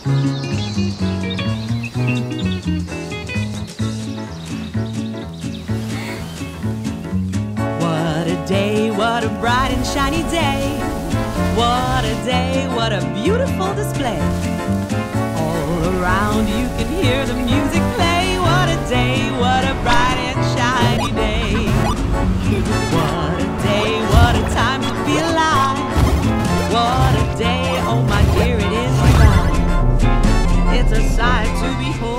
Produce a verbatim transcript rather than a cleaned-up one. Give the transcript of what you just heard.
What a day, what a bright and shiny day. What a day, what a beautiful display. All around you can hear the music play. What a day, what a bright and shiny day. What a day, what a time to be alive. What a day, oh my dear, it is divine. It's a sight to behold.